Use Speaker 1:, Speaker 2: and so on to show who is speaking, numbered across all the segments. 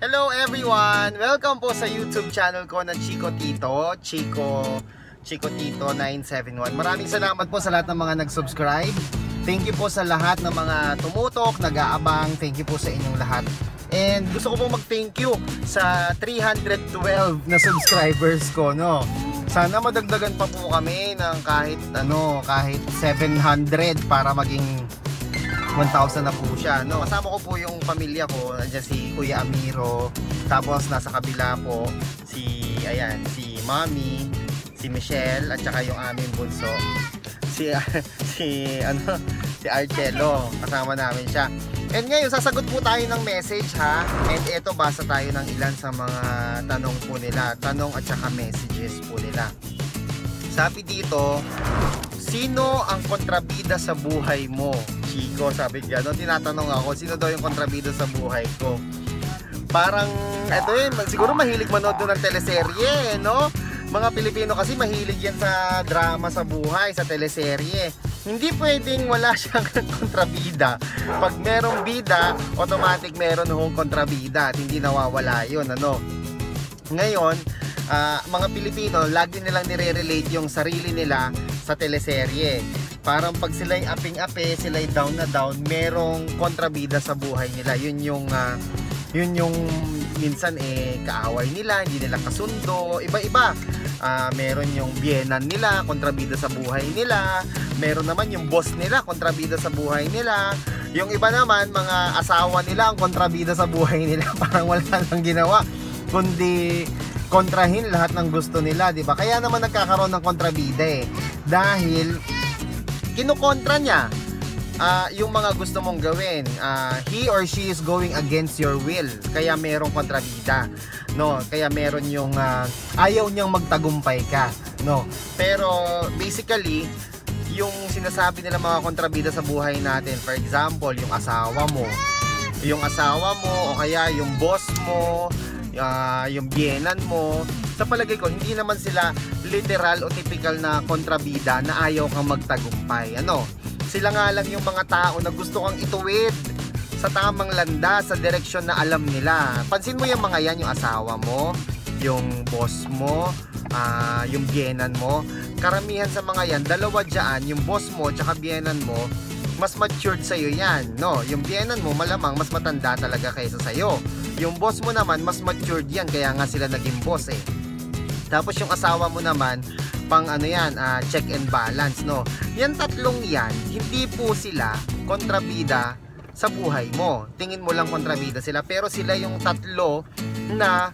Speaker 1: Hello everyone! Welcome po sa YouTube channel ko na Chico Tito, Chico Tito 971. Maraming salamat po sa lahat ng mga nag-subscribe. Thank you po sa lahat ng mga tumutok, nag-aabang. Thank you po sa inyong lahat. And gusto ko po mag-thank you sa 312 na subscribers ko, no. Sana madagdagan pa po kami ng kahit 700 para maging 1,000 na po siya, no. Kasama ko po yung pamilya ko, nandiyan si Kuya Amiro, tapos nasa kabila po si Mami, si Michelle, at saka yung aming bunso, si Arcelo, kasama namin siya. And ngayon sasagot po tayo ng message, ha. And eto, basa tayo ng ilan sa mga tanong po nila, tanong at saka messages po nila. Sabi dito, sino ang kontrabida sa buhay mo? Chico, sabi gano'n. Tinatanong ako, sino daw yung kontrabida sa buhay ko? Parang, eto yun, siguro mahilig manood doon ng teleserye, no? Mga Pilipino kasi mahilig yan sa drama sa buhay, sa teleserye. Hindi pwedeng wala siyang kontrabida. Pag merong bida, automatic meron hong kontrabida at hindi nawawala yun, ano? Ngayon, mga Pilipino, lagi nilang nire-relate yung sarili nila sa teleserye. Parang pag sila'y aping-ape, sila'y down na down, merong kontrabida sa buhay nila. Yun yung minsan kaaway nila, hindi nila kasundo, iba-iba. Meron yung biyenan nila, kontrabida sa buhay nila. Meron naman yung boss nila, kontrabida sa buhay nila. Yung iba naman, mga asawa nila ang kontrabida sa buhay nila. Parang wala nang ginawa kundi kontrahin lahat ng gusto nila, di ba? Kaya naman nagkakaroon ng kontrabida dahil kinukontra niya yung mga gusto mong gawin. He or she is going against your will. Kaya merong kontrabida, no? Kaya meron yung ayaw niyang magtagumpay ka, no? Pero basically, yung sinasabi nila mga kontrabida sa buhay natin, for example, yung asawa mo o kaya yung boss mo, yung biyenan mo, sa palagay ko hindi naman sila literal o typical na kontrabida na ayaw kang magtagumpay. Sila nga lang yung mga tao na gusto kang ituwid sa tamang landas, sa direksyon na alam nila. Pansin mo yung mga yan, yung asawa mo, yung boss mo, yung biyenan mo. Karamihan sa mga yan, dalawa dyan, yung boss mo at biyenan mo, mas matured sa'yo yan, no? Yung biyenan mo malamang mas matanda talaga kaysa sa'yo. Yung boss mo naman mas matured yan, kaya nga sila naging boss Tapos yung asawa mo naman, pang check and balance, no? Yan tatlong yan, hindi po sila kontrabida sa buhay mo. Tingin mo lang kontrabida sila, pero sila yung tatlo na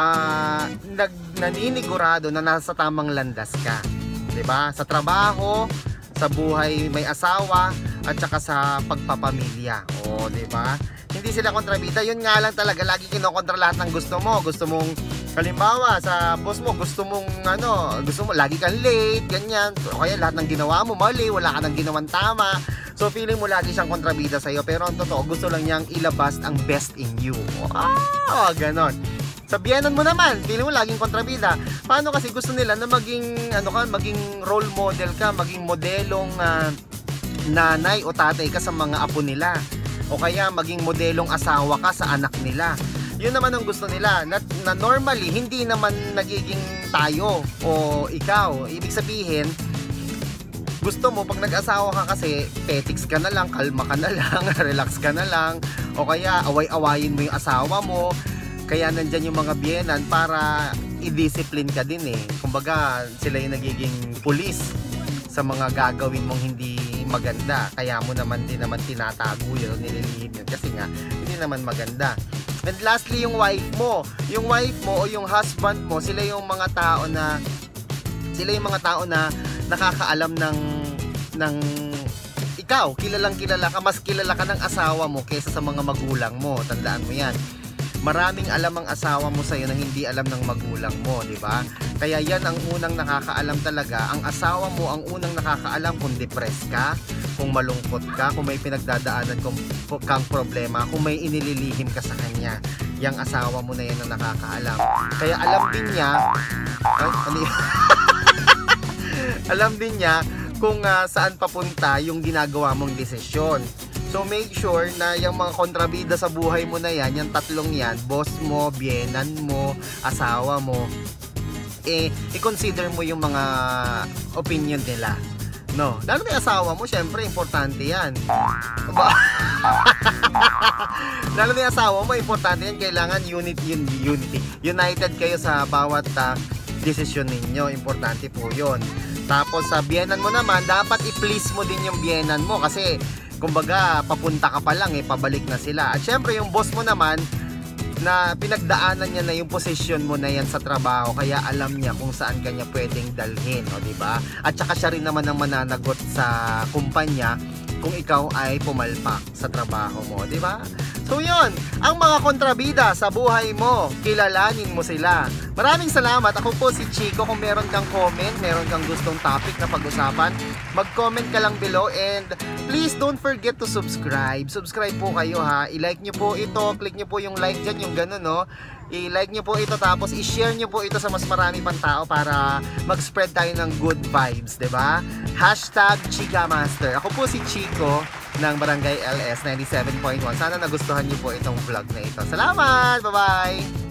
Speaker 1: naninigurado na nasa tamang landas ka. 'Di ba? Sa trabaho, sa buhay may asawa, at saka sa pagpapamilya. O, 'di ba? Hindi sila kontrabida. Yun nga lang talaga, lagi kinokontra lahat ng gusto mo. Gusto mong, halimbawa sa boss mo, gusto mo lagi kang late, ganyan. O kaya lahat ng ginawa mo mali, wala ka nang ginawang tama. So feeling mo lagi siyang kontrabida sa'yo, pero ang totoo, gusto lang niyang ilabas ang best in you. Ganon. Sa biyenan mo naman, feeling mo laging kontrabida. Paano kasi gusto nila na maging maging role model ka, maging modelong nanay o tatay ka sa mga apo nila, o kaya maging modelong asawa ka sa anak nila. Yun naman ang gusto nila, na normally hindi naman nagiging tayo o ikaw. Ibig sabihin, gusto mo pag nag-asawa ka kasi petiks ka na lang, kalma ka na lang, relax ka na lang, o kaya away-awayin mo yung asawa mo. Kaya nandyan yung mga biyenan para i-discipline ka din Kumbaga, sila yung nagiging pulis sa mga gagawin mong hindi maganda. Kaya mo naman tinatago yun, nililihim yun kasi nga hindi naman maganda. And lastly, yung wife mo o yung husband mo, sila yung mga tao na nakakaalam ng ikaw, kilalang kilala ka, mas kilala ka ng asawa mo kaysa sa mga magulang mo. Tandaan mo yan. Maraming alam ang asawa mo sa'yo na hindi alam ng magulang mo, di ba? Kaya yan ang unang nakakaalam talaga. Ang asawa mo ang unang nakakaalam kung depressed ka, kung malungkot ka, kung may pinagdadaanan kang problema, kung may inililihim ka sa kanya. Yang asawa mo na yan ang nakakaalam. Kaya alam din niya alam din niya kung saan papunta yung ginagawa mong desisyon. So So make sure na yung mga kontrabida sa buhay mo na yan, yung tatlong yan, boss mo, biyenan mo, asawa mo, i-consider mo yung mga opinion nila. No, lalo na yung asawa mo, syempre importante yan. Lalo na yung asawa mo, importante yan. Kailangan unity. United kayo sa bawat desisyon ninyo. Importante po yun. Tapos sa biyenan mo naman, dapat i-please mo din yung biyenan mo. Kasi kumbaga papunta ka pa lang, pabalik na sila. At syempre yung boss mo naman, na pinagdaanan niya na yung posisyon mo na yan sa trabaho, kaya alam niya kung saan kanya pwedeng dalhin, o diba? At saka siya rin naman ang mananagot sa kumpanya kung ikaw ay pumalpak sa trabaho mo, diba? So yun, ang mga kontrabida sa buhay mo, kilalanin mo sila. Maraming salamat. Ako po si Chico. Kung meron kang comment, meron kang gustong topic na pag-usapan, mag-comment ka lang below, and please don't forget to subscribe. Subscribe po kayo ha. I-like nyo po ito, click nyo po yung like dyan, yung gano'n, no? I-like nyo po ito, tapos i-share nyo po ito sa mas marami pang tao para mag-spread tayo ng good vibes, diba? Hashtag Chika Master. Ako po si Chico ng Barangay LS 97.1. Sana nagustuhan nyo po itong vlog na ito. Salamat! Bye-bye!